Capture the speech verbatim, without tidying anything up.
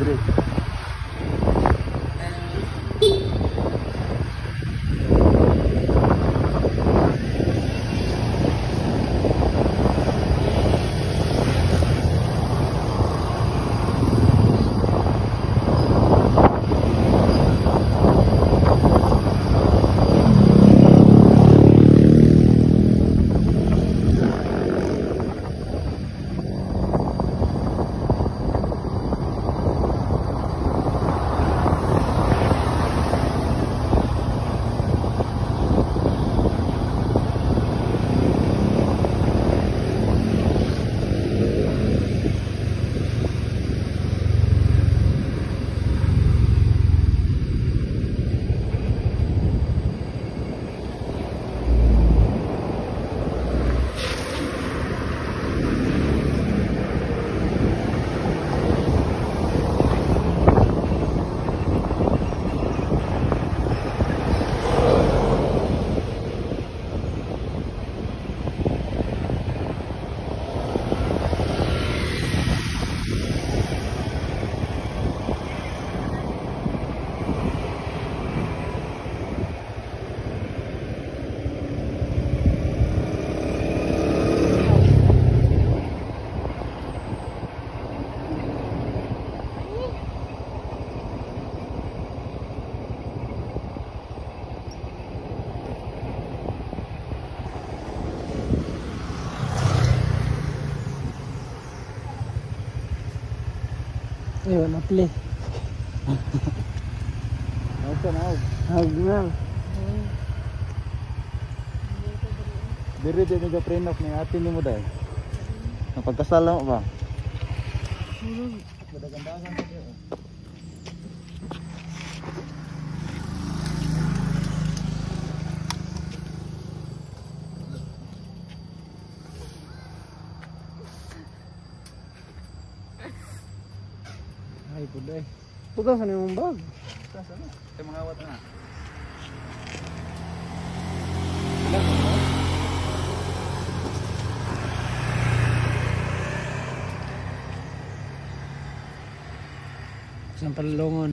Dire. Ayo na play. Nasa na og. Hag na. Dire din nga prenup ni ate ni mo dai. Napagkasala mo ba? Madagandagan ka diyo. Ay puday. Puta sa nimong bag. Sa na. Kay mga awat na. Sa palungon.